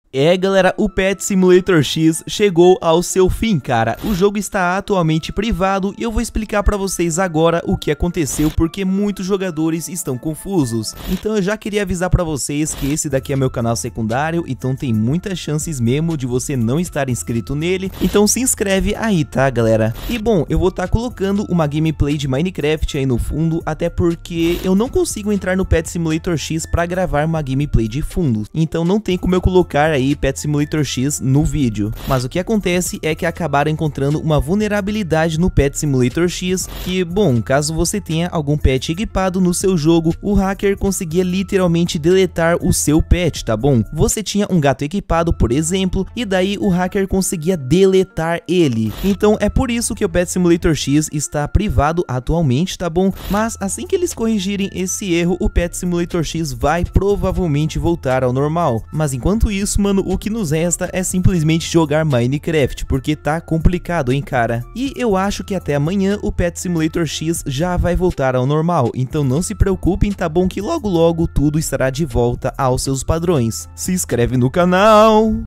Galera, o Pet Simulator X chegou ao seu fim, cara. O jogo está atualmente privado e eu vou explicar pra vocês agora o que aconteceu, porque muitos jogadores estão confusos. Então eu já queria avisar pra vocês que esse daqui é meu canal secundário, então tem muitas chances mesmo de você não estar inscrito nele. Então se inscreve aí, tá, galera? E bom, eu vou estar colocando uma gameplay de Minecraft aí no fundo, até porque eu não consigo entrar no Pet Simulator X pra gravar uma gameplay de fundo. Então não tem como eu colocar aí Pet Simulator X no vídeo. Mas o que acontece é que acabaram encontrando uma vulnerabilidade no Pet Simulator X que, bom, caso você tenha algum pet equipado no seu jogo, o hacker conseguia literalmente deletar o seu pet, tá bom? Você tinha um gato equipado, por exemplo, e daí o hacker conseguia deletar ele. Então é por isso que o Pet Simulator X está privado atualmente, tá bom? Mas assim que eles corrigirem esse erro, o Pet Simulator X vai provavelmente voltar ao normal. Mas enquanto isso, mano, o que nos resta é simplesmente jogar Minecraft, porque tá complicado, hein, cara? E eu acho que até amanhã o Pet Simulator X já vai voltar ao normal, então não se preocupem, tá bom? Que logo logo tudo estará de volta aos seus padrões. Se inscreve no canal!